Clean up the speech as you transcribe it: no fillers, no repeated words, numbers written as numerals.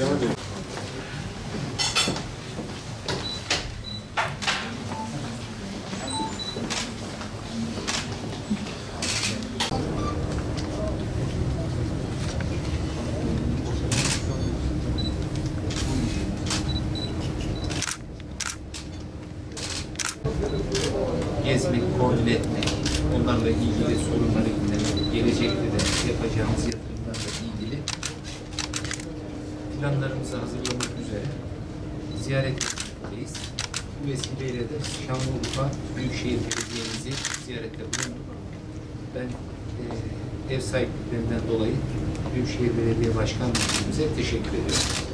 Gezmek, koordine etmek, onlarla ilgili sorunları dinlemek, gelecekte de yapacağımız yatırımlarla ilgili planlarımızı hazırlamak üzere ziyaret etmekteyiz. Bu vesileyle de Şanlıurfa Büyükşehir Belediye'mizi ziyarette bulunduk. Ben ev sahipliklerinden dolayı Büyükşehir Belediye Başkanlığımıza teşekkür ediyorum.